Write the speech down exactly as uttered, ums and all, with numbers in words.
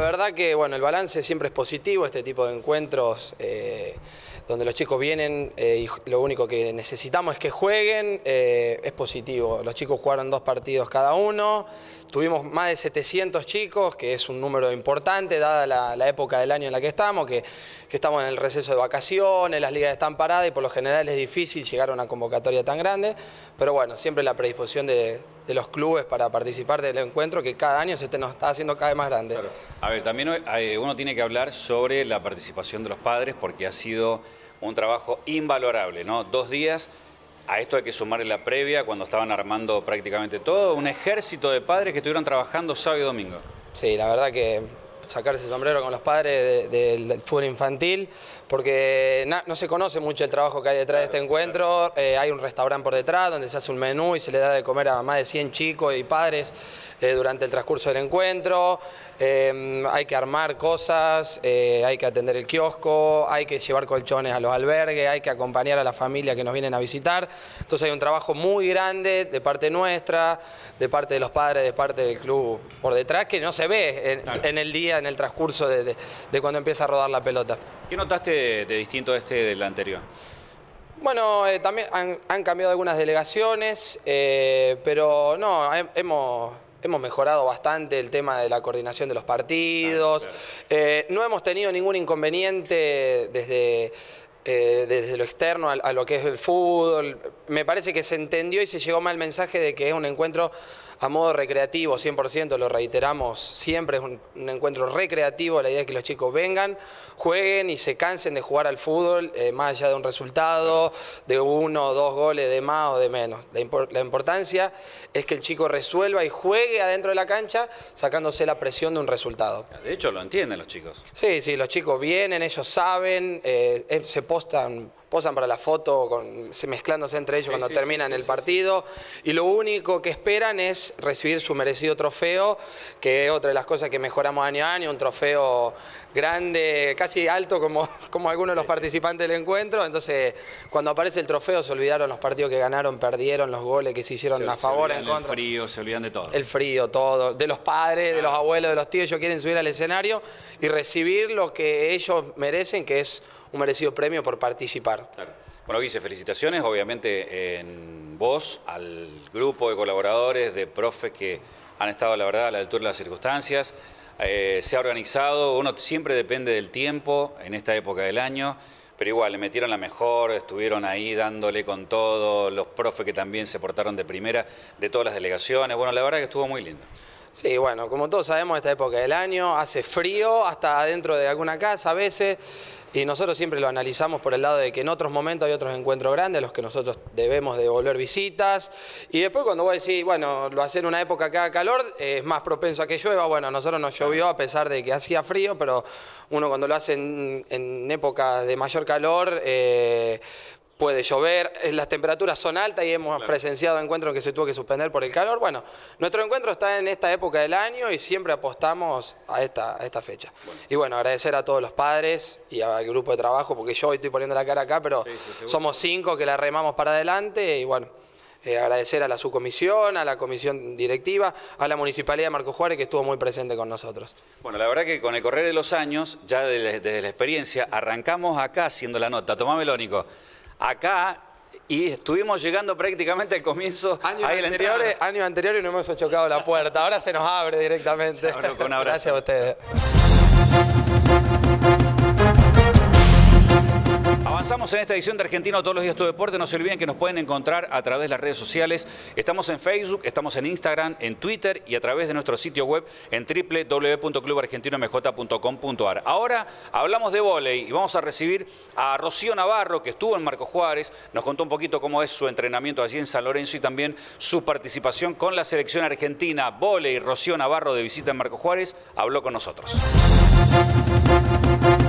verdad que bueno, el balance siempre es positivo, este tipo de encuentros eh, donde los chicos vienen eh, y lo único que necesitamos es que jueguen, eh, es positivo. Los chicos jugaron dos partidos cada uno, tuvimos más de setecientos chicos, que es un número importante dada la, la época del año en la que estamos, que, que estamos en el receso de vacaciones, las ligas están paradas y por lo general es difícil llegar a una convocatoria tan grande, pero bueno, siempre la predisposición de, de los clubes para participar del encuentro, que cada año se nos está haciendo cada vez más grande. Claro. A ver, también uno tiene que hablar sobre la participación de los padres, porque ha sido un trabajo invalorable, ¿no? Dos días, a esto hay que sumarle la previa, cuando estaban armando prácticamente todo, un ejército de padres que estuvieron trabajando sábado y domingo. Sí, la verdad que sacarse el sombrero con los padres de, de, del fútbol infantil, porque na, no se conoce mucho el trabajo que hay detrás claro, de este encuentro. Claro. Eh, hay un restaurante por detrás donde se hace un menú y se le da de comer a más de cien chicos y padres eh, durante el transcurso del encuentro. Eh, hay que armar cosas, eh, hay que atender el kiosco, hay que llevar colchones a los albergues, hay que acompañar a la familia que nos vienen a visitar. Entonces hay un trabajo muy grande de parte nuestra, de parte de los padres, de parte del club por detrás, que no se ve en, claro. en el día, en el transcurso de, de, de cuando empieza a rodar la pelota. ¿Qué notaste de, de distinto a este del anterior? Bueno, eh, también han, han cambiado algunas delegaciones, eh, pero no, he, hemos... Hemos mejorado bastante el tema de la coordinación de los partidos. Ah, claro. eh, no hemos tenido ningún inconveniente desde, eh, desde lo externo a, a lo que es el fútbol. Me parece que se entendió y se llegó mal el mensaje de que es un encuentro a modo recreativo, cien por ciento, lo reiteramos siempre, es un, un encuentro recreativo. La idea es que los chicos vengan, jueguen y se cansen de jugar al fútbol, eh, más allá de un resultado, de uno o dos goles de más o de menos. La, impor la importancia es que el chico resuelva y juegue adentro de la cancha, sacándose la presión de un resultado. De hecho, lo entienden los chicos. Sí, sí, los chicos vienen, ellos saben, eh, se postan... posan para la foto, con, se mezclándose entre ellos sí, cuando sí, terminan sí, sí, el partido, sí. Y lo único que esperan es recibir su merecido trofeo, que es otra de las cosas que mejoramos año a año, un trofeo grande, casi alto como, como algunos de los sí, participantes sí. del encuentro. Entonces, cuando aparece el trofeo se olvidaron los partidos que ganaron, perdieron, los goles que se hicieron se, a favor, en contra. El frío, se olvidan de todo. El frío, todo, de los padres, claro. de los abuelos, de los tíos, ellos quieren subir al escenario y recibir lo que ellos merecen, que es un merecido premio por participar. Claro. Bueno, Guille, felicitaciones obviamente en vos, al grupo de colaboradores, de profes que han estado, la verdad, a la altura de las circunstancias. Eh, se ha organizado, uno siempre depende del tiempo en esta época del año, pero igual, le metieron la mejor, estuvieron ahí dándole con todo, los profes que también se portaron de primera, de todas las delegaciones. Bueno, la verdad que estuvo muy lindo. Sí, bueno, como todos sabemos, esta época del año hace frío, hasta adentro de alguna casa a veces, y nosotros siempre lo analizamos por el lado de que en otros momentos hay otros encuentros grandes a los que nosotros debemos devolver visitas, y después cuando vos decís, bueno, lo hacen en una época que haga calor, es más propenso a que llueva. Bueno, a nosotros nos llovió a pesar de que hacía frío, pero uno cuando lo hace en, en épocas de mayor calor, eh, puede llover, las temperaturas son altas y hemos claro. presenciado encuentros que se tuvo que suspender por el calor. Bueno, nuestro encuentro está en esta época del año y siempre apostamos a esta, a esta fecha. Bueno. Y bueno, agradecer a todos los padres y al grupo de trabajo, porque yo hoy estoy poniendo la cara acá, pero sí, sí, somos cinco que la remamos para adelante y bueno, eh, agradecer a la subcomisión, a la comisión directiva, a la Municipalidad de Marcos Juárez que estuvo muy presente con nosotros. Bueno, la verdad que con el correr de los años, ya desde, desde la experiencia, arrancamos acá haciendo la nota. Tomámelo, Nico. Acá, y estuvimos llegando prácticamente al comienzo. Años anteriores, años anteriores no hemos chocado la puerta, ahora se nos abre directamente. Chao, loco, un abrazo. Gracias a ustedes. Avanzamos en esta edición de Argentino Todos los Días Tu Deporte. No se olviden que nos pueden encontrar a través de las redes sociales. Estamos en Facebook, estamos en Instagram, en Twitter y a través de nuestro sitio web en doble u doble u doble u punto club argentino m j punto com punto a r. Ahora hablamos de vóley y vamos a recibir a Rocío Navarro, que estuvo en Marcos Juárez. Nos contó un poquito cómo es su entrenamiento allí en San Lorenzo y también su participación con la selección argentina. Vóley, Rocío Navarro, de visita en Marcos Juárez, habló con nosotros.